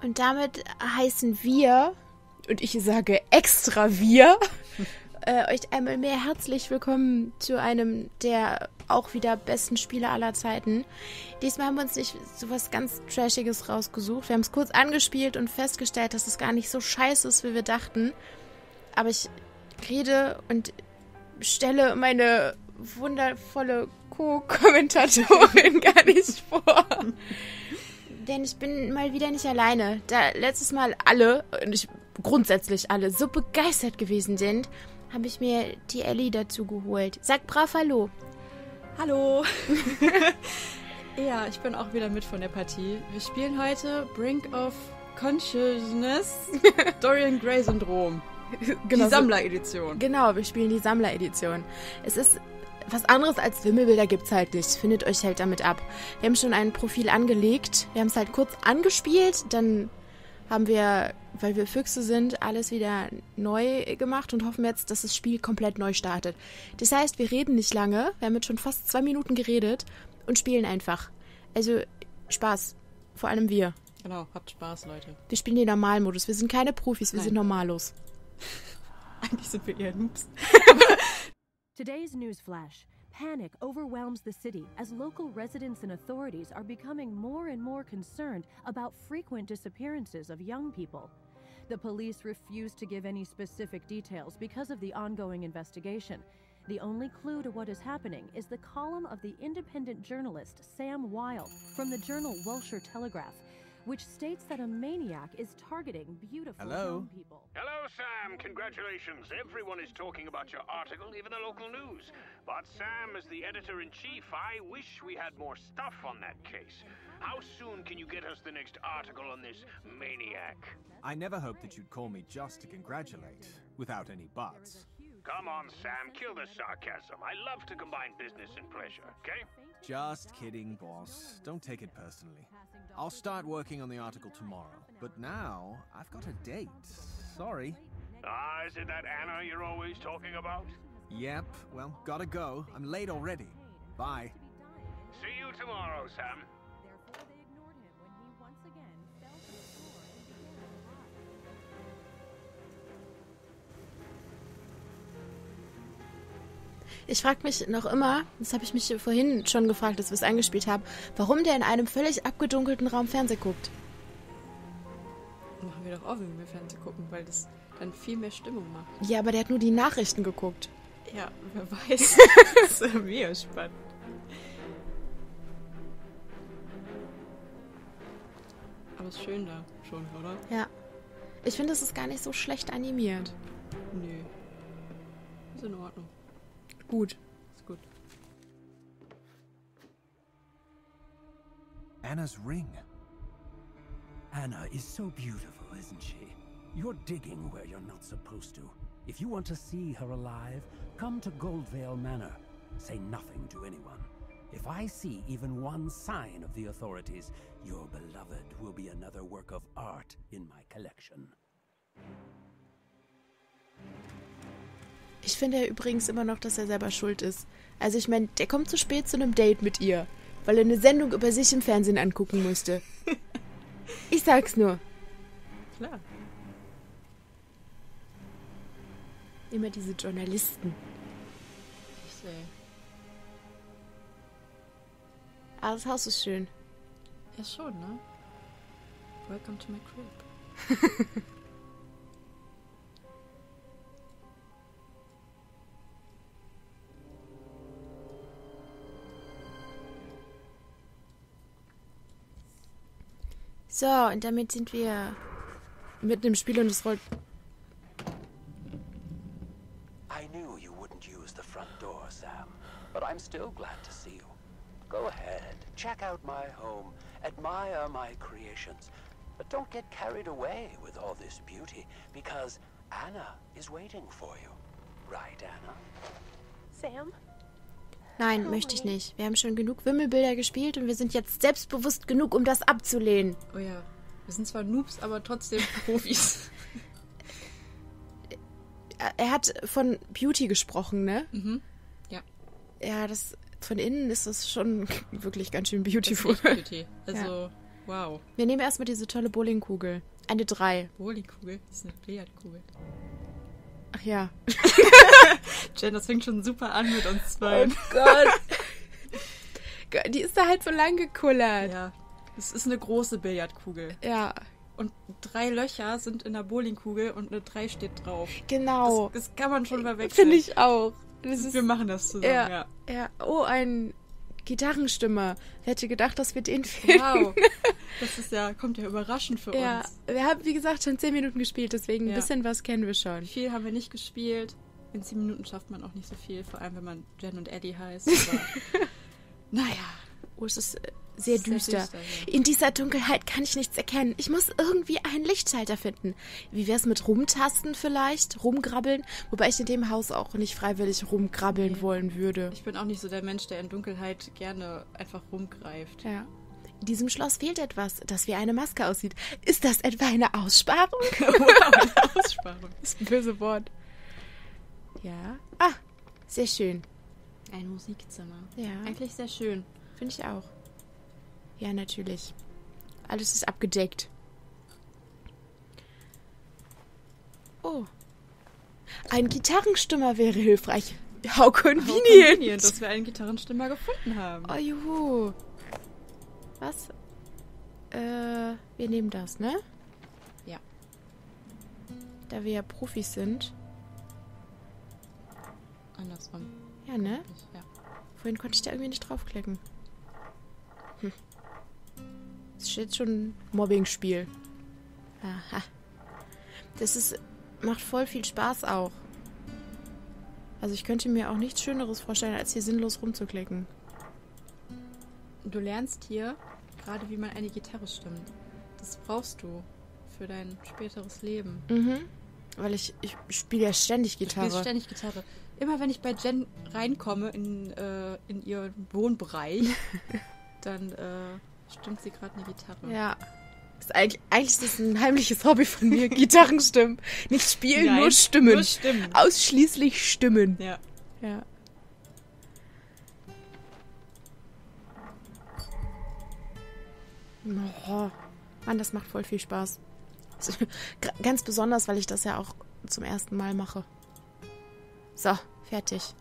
Und damit heißen wir, und ich sage extra wir, euch einmal mehr herzlich willkommen zu einem der auch wieder besten Spiele aller Zeiten. Diesmal haben wir uns nicht so was ganz Trashiges rausgesucht. Wir haben es kurz angespielt und festgestellt, dass es gar nicht so scheiße ist, wie wir dachten. Aber ich rede und stelle meine wundervolle Co-Kommentatorin gar nicht vor. Denn ich bin mal wieder nicht alleine. Da letztes Mal alle, und grundsätzlich alle, so begeistert gewesen sind, habe ich mir die Ellie dazu geholt. Sag brav Hallo. Hallo. Ja, ich bin auch wieder mit von der Partie. Wir spielen heute Brink of Consciousness, Dorian Gray Syndrom. Genau, die Sammler-Edition. Genau, wir spielen die Sammler-Edition. Es ist was anderes als Wimmelbilder gibt's halt nicht. Findet euch halt damit ab. Wir haben schon ein Profil angelegt. Wir haben es halt kurz angespielt. Dann haben wir, weil wir Füchse sind, alles wieder neu gemacht und hoffen jetzt, dass das Spiel komplett neu startet. Das heißt, wir reden nicht lange. Wir haben jetzt schon fast 2 Minuten geredet und spielen einfach. Also Spaß. Vor allem wir. Genau, habt Spaß, Leute. Wir spielen den Normalmodus. Wir sind keine Profis, wir sind Normalos. Eigentlich sind wir eher Noobs. Today's news flash. Panic overwhelms the city as local residents and authorities are becoming more and more concerned about frequent disappearances of young people. The police refuse to give any specific details because of the ongoing investigation. The only clue to what is happening is the column of the independent journalist Sam Wilde from the journal Wilshire Telegraph, which states that a maniac is targeting beautiful young people. Hello, Sam. Congratulations. Everyone is talking about your article, even the local news. But Sam, as the editor-in-chief, I wish we had more stuff on that case. How soon can you get us the next article on this maniac? I never hoped that you'd call me just to congratulate, without any buts. Come on, Sam. Kill the sarcasm. I love to combine business and pleasure, okay? Just kidding, boss. Don't take it personally. I'll start working on the article tomorrow. But now, I've got a date. Sorry. Is it that Anna you're always talking about? Yep. Well, gotta go. I'm late already. Bye. See you tomorrow, Sam. Therefore, they ignored him when he once again fell to the floor and began to cry. Ich frage mich noch immer, das habe ich mich vorhin schon gefragt, als wir es eingespielt haben, warum der in einem völlig abgedunkelten Raum Fernsehen guckt. Machen wir doch auch, wenn wir Fernsehen gucken, weil das dann viel mehr Stimmung macht. Ja, aber der hat nur die Nachrichten geguckt. Ja, wer weiß. Das ist mega spannend. Aber es ist schön da schon, oder? Ja. Ich finde, es ist gar nicht so schlecht animiert. Nö. Ist in Ordnung. Gut. Ist gut. Anna's ring. Anna is so beautiful, isn't she? You're digging where you're not supposed to. If you want to see her alive, come to Goldvale Manor. Say nothing to anyone. If I see even one sign of the authorities, your beloved will be another work of art in my collection. Ich finde ja übrigens immer noch, dass er selber schuld ist. Also ich meine, der kommt zu spät zu einem Date mit ihr, weil er eine Sendung über sich im Fernsehen angucken musste. Ich sag's nur. Klar. Immer diese Journalisten. Ich sehe. Aber das Haus ist schön. Ja, schon, ne? Welcome to my crib. So, und damit sind wir mitten im Spiel und es rollt. I knew you wouldn't use the front door, Sam, but I'm still glad to see you. Go ahead, check out my home, admire my creations, but don't get carried away with all this beauty, because Anna is waiting for you. Right, Anna? Sam? Nein, möchte ich nicht. Wir haben schon genug Wimmelbilder gespielt und wir sind jetzt selbstbewusst genug, um das abzulehnen. Oh ja. Wir sind zwar Noobs, aber trotzdem Profis. Er hat von Beauty gesprochen, ne? Mhm. Ja. Ja, das von innen ist das schon wirklich ganz schön beautiful. Das ist echt Beauty. Also, Wow. Wir nehmen erstmal diese tolle Bowlingkugel. Eine 3. Bowlingkugel? Das ist eine Billardkugel. Ach ja. Jen, das fängt schon super an mit uns zwei. Oh Gott. Die ist da halt so lang gekullert. Ja. Es ist eine große Billardkugel. Ja, Und 3 Löcher sind in der Bowlingkugel und eine 3 steht drauf. genau. Das kann man schon verwechseln. Finde ich auch. Das ist, Wir machen das zusammen, ja. ja. Oh, ein Gitarrenstimmer. Wer hätte gedacht, dass wir den finden? Wow. Das ist kommt ja überraschend für Ja, uns. wir haben, wie gesagt, schon 10 Minuten gespielt, deswegen ein Ja. bisschen was kennen wir schon. Viel haben wir nicht gespielt. In 10 Minuten schafft man auch nicht so viel, vor allem wenn man Jen und Eddie heißt. Aber naja. Oh, es ist sehr düster. ja. In dieser Dunkelheit kann ich nichts erkennen. Ich muss irgendwie einen Lichtschalter finden. Wie wär's mit Rumtasten vielleicht? Rumgrabbeln? Wobei ich in dem Haus auch nicht freiwillig rumgrabbeln wollen würde. Ich bin auch nicht so der Mensch, der in Dunkelheit gerne einfach rumgreift. Ja. In diesem Schloss fehlt etwas, das wie eine Maske aussieht. Ist das etwa eine Aussparung? Wow, eine Aussparung. Das ist ein böse Wort. Ja. Ah, sehr schön. Ein Musikzimmer. Ja. Eigentlich sehr schön. Finde ich auch. Ja, natürlich. Alles ist abgedeckt. Oh. Ein Gitarrenstimmer wäre hilfreich. How convenient. Dass wir einen Gitarrenstimmer gefunden haben. Oh, juhu. Was? Wir nehmen das, ne? Ja. Da wir ja Profis sind. Andersrum. Ja, ne? Ja. Vorhin konnte ich da irgendwie nicht draufklicken. Das ist jetzt schon ein Mobbing-Spiel. Aha. Macht voll viel Spaß auch. Also ich könnte mir auch nichts Schöneres vorstellen, als hier sinnlos rumzuklicken. Du lernst hier gerade, wie man eine Gitarre stimmt. Das brauchst du für dein späteres Leben. Mhm. Weil ich spiele ja ständig Du Gitarre. spielst ständig Gitarre. Immer wenn ich bei Jen reinkomme in ihren Wohnbereich, dann stimmt sie gerade eine Gitarre. Ja. Eigentlich ist das ein heimliches Hobby von mir, Gitarrenstimmen. Nicht spielen, Nein, nur stimmen. nur stimmen. Ausschließlich stimmen. Ja. Ja. Oh, Mann, das macht voll viel Spaß. Ganz besonders, weil ich das ja auch zum ersten Mal mache. So, fertig.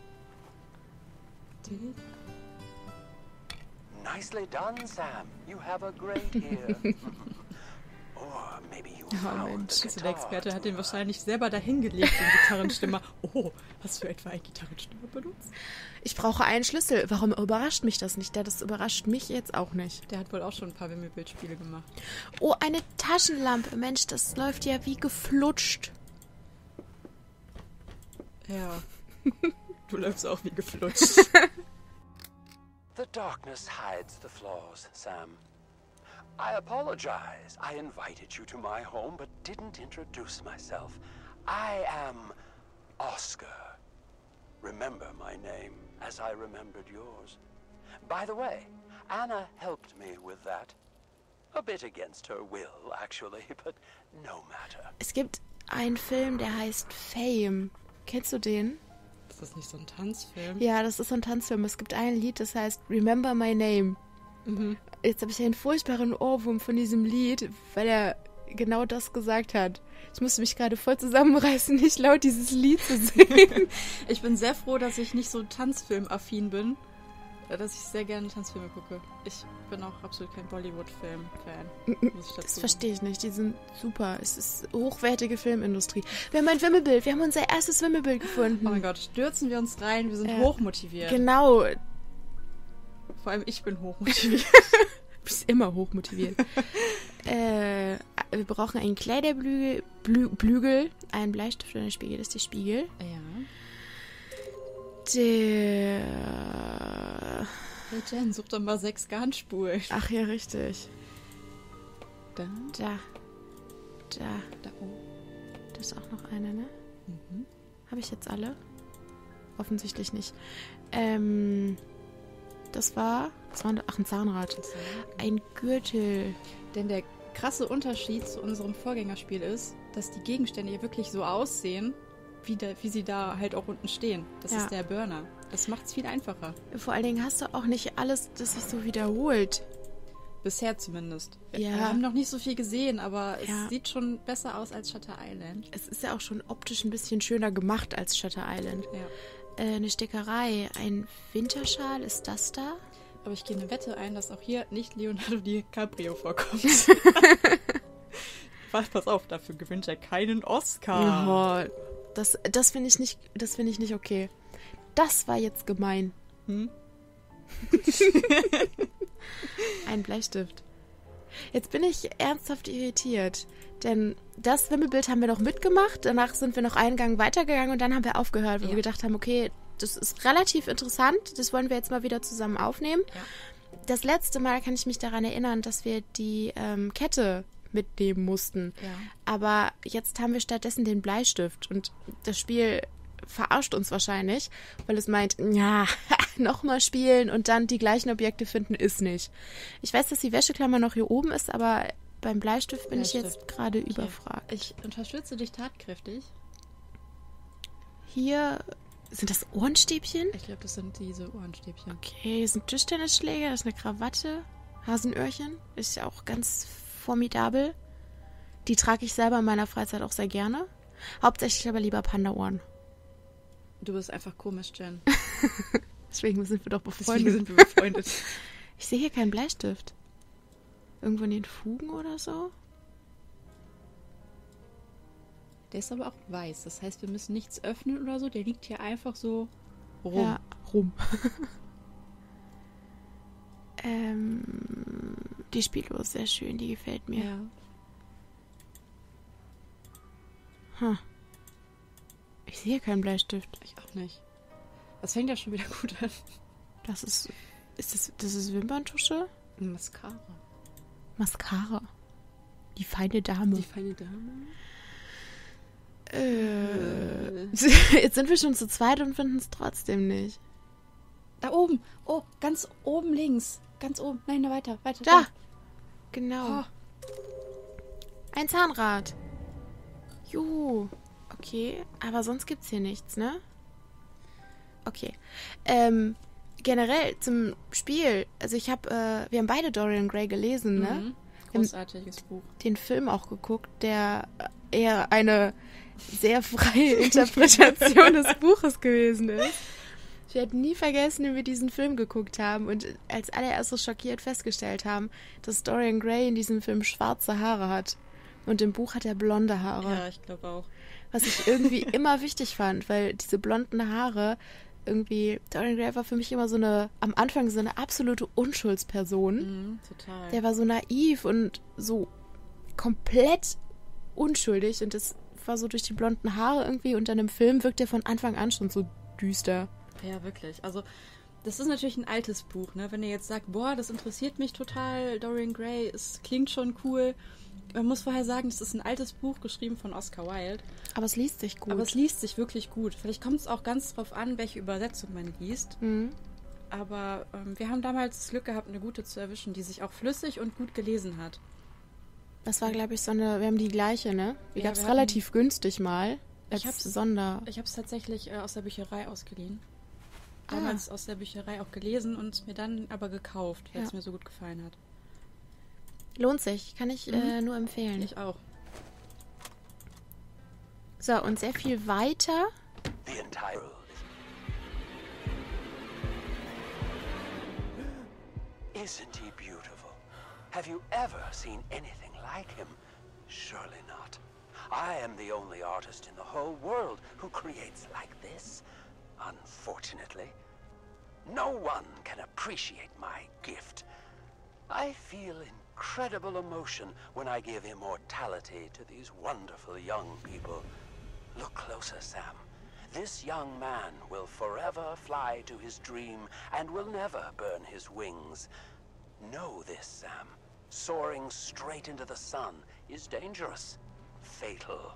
Nicely done, Sam. You have a great ear. Or maybe you found the Der Experte guitar hat den too. wahrscheinlich selber dahingelegt, den Gitarrenstimmer. Oh, hast du etwa einen Gitarrenstimmer benutzt? Ich brauche einen Schlüssel. Warum überrascht mich das nicht? Das überrascht mich jetzt auch nicht. Der hat wohl auch schon ein paar Wimmelbildspiele gemacht. Oh, eine Taschenlampe. Mensch, das läuft ja wie geflutscht. Ja. Du läufst auch wie geflutscht. The darkness hides the flaws, Sam. I apologize. I invited you to my home, but didn't introduce myself. I am Oscar. Remember my name, as I remembered yours. By the way, Anna helped me with that. A bit against her will, actually, but no matter. Es gibt einen Film, der heißt Fame. Kennst du den? Ist das nicht so ein Tanzfilm? Ja, das ist so ein Tanzfilm. Es gibt ein Lied, das heißt Remember My Name. Mhm. Jetzt habe ich einen furchtbaren Ohrwurm von diesem Lied, weil er genau das gesagt hat. Ich musste mich gerade voll zusammenreißen, nicht laut dieses Lied zu singen. Ich bin sehr froh, dass ich nicht so tanzfilmaffin bin, dass ich sehr gerne Tanzfilme gucke. Ich bin auch absolut kein Bollywood-Film-Fan, muss ich dazu Das verstehe ich nicht. Die sind super. Es ist hochwertige Filmindustrie. Wir haben ein Wimmelbild. Wir haben unser erstes Wimmelbild gefunden. Oh mein Gott, stürzen wir uns rein, wir sind hochmotiviert. Genau. Vor allem ich bin hochmotiviert. Du bist immer hochmotiviert. Wir brauchen einen Kleiderbügel, einen Bleistift und einen Spiegel. Das ist der Spiegel. Ja. Der... Hey Jen, such doch mal 6 Garnspulen. Ach ja, richtig. Da, Da. da oben. Da ist auch noch eine, ne? Mhm. Habe ich jetzt alle? Offensichtlich nicht. Das war ein Zahnrad. Ein Gürtel. Denn der krasse Unterschied zu unserem Vorgängerspiel ist, dass die Gegenstände hier wirklich so aussehen, wie sie da halt auch unten stehen. Das Ja. ist der Burner. Das macht's viel einfacher. Vor allen Dingen hast du auch nicht alles, das sich so wiederholt. Bisher zumindest. Ja. Wir haben noch nicht so viel gesehen, aber Ja. es sieht schon besser aus als Shutter Island. Es ist ja auch schon optisch ein bisschen schöner gemacht als Shutter Island. Ja. Eine Stickerei, ein Winterschal, ist das da? Aber ich gehe eine Wette ein, dass auch hier nicht Leonardo DiCaprio vorkommt. Pass auf, dafür gewinnt er keinen Oscar. Oh, das finde ich nicht okay. Das war jetzt gemein. Hm? Ein Bleistift. Jetzt bin ich ernsthaft irritiert, denn das Wimmelbild haben wir noch mitgemacht, danach sind wir noch einen Gang weitergegangen und dann haben wir aufgehört, weil wir gedacht haben, okay, das ist relativ interessant, das wollen wir jetzt mal wieder zusammen aufnehmen. Ja. Das letzte Mal kann ich mich daran erinnern, dass wir die Kette mitnehmen mussten. Ja. Aber jetzt haben wir stattdessen den Bleistift und das Spiel verarscht uns wahrscheinlich, weil es meint, ja, nochmal spielen und dann die gleichen Objekte finden, ist nicht. Ich weiß, dass die Wäscheklammer noch hier oben ist, aber beim Bleistift bin ich jetzt gerade überfragt. Ich unterstütze dich tatkräftig. Hier, sind das Ohrenstäbchen? Ich glaube, das sind diese Ohrenstäbchen. Okay, hier sind Tischtennisschläger, das ist eine Krawatte, Hasenöhrchen, ist ja auch ganz formidabel. Die trage ich selber in meiner Freizeit auch sehr gerne. Hauptsächlich aber lieber Panda-Ohren. Du bist einfach komisch, Jen. Deswegen sind wir doch Deswegen befreundet. sind wir befreundet. Ich sehe hier keinen Bleistift. Irgendwo in den Fugen oder so? Der ist aber auch weiß. Das heißt, wir müssen nichts öffnen oder so. Der liegt hier einfach so rum. Ja, rum. Die Spieluhr ist sehr schön, die gefällt mir. Ja. Hm. Ich sehe keinen Bleistift. Ich auch nicht. Das fängt ja schon wieder gut an. Das ist Wimperntusche? Mascara. Mascara. Die feine Dame. Die feine Dame. Jetzt sind wir schon zu zweit und finden es trotzdem nicht. Da oben. Oh, ganz oben links. Ganz oben. Nein, weiter. Da. Genau. Oh. Ein Zahnrad. Juhu. Okay, aber sonst gibt's hier nichts, ne? Okay. Generell zum Spiel. Also wir haben beide Dorian Gray gelesen, ne? Mhm. Großartiges Buch. Den Film auch geguckt, der eher eine sehr freie Interpretation des Buches gewesen ist. Ich werde nie vergessen, wie wir diesen Film geguckt haben und als allererstes schockiert festgestellt haben, dass Dorian Gray in diesem Film schwarze Haare hat. Und im Buch hat er blonde Haare. Ja, ich glaube auch. Was ich irgendwie immer wichtig fand, weil diese blonden Haare irgendwie, Dorian Gray war für mich immer am Anfang so eine absolute Unschuldsperson. Mhm, total. Der war so naiv und so komplett unschuldig und das war so durch die blonden Haare irgendwie und dann im Film wirkt er von Anfang an schon so düster. Ja, wirklich. Also, das ist natürlich ein altes Buch, ne? Wenn ihr jetzt sagt, boah, das interessiert mich total, Dorian Gray, es klingt schon cool. Man muss vorher sagen, das ist ein altes Buch, geschrieben von Oscar Wilde. Aber es liest sich gut. Aber es liest sich wirklich gut. Vielleicht kommt es auch ganz drauf an, welche Übersetzung man liest. Mhm. Aber wir haben damals das Glück gehabt, eine gute zu erwischen, die sich auch flüssig und gut gelesen hat. Das war, glaube ich, wir haben die gleiche, ne? Die Ja, gab es wir hatten- relativ günstig mal. Ich Als hab's- Sonder. Ich habe es tatsächlich aus der Bücherei ausgeliehen. Damals aus der Bücherei auch gelesen und mir dann aber gekauft, weil es mir so gut gefallen hat. Lohnt sich, kann ich nur empfehlen. Ich auch. So, und sehr viel weiter. The entire world is... Isn't he beautiful? Have you ever seen anything like him? Surely not. I am the only artist in the whole world who creates like this. Unfortunately, no one can appreciate my gift. I feel incredible emotion when I give immortality to these wonderful young people. Look closer, Sam. This young man will forever fly to his dream and will never burn his wings. Know this, Sam. Soaring straight into the sun is dangerous, fatal.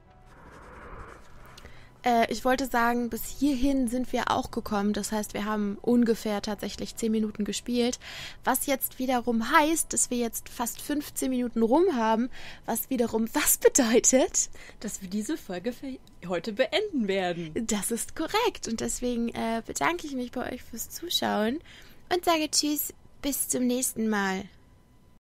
Ich wollte sagen, bis hierhin sind wir auch gekommen. Das heißt, wir haben ungefähr tatsächlich 10 Minuten gespielt. Was jetzt wiederum heißt, dass wir jetzt fast 15 Minuten rum haben. Was wiederum was bedeutet? Dass wir diese Folge für heute beenden werden. Das ist korrekt. Und deswegen bedanke ich mich bei euch fürs Zuschauen und sage Tschüss, bis zum nächsten Mal.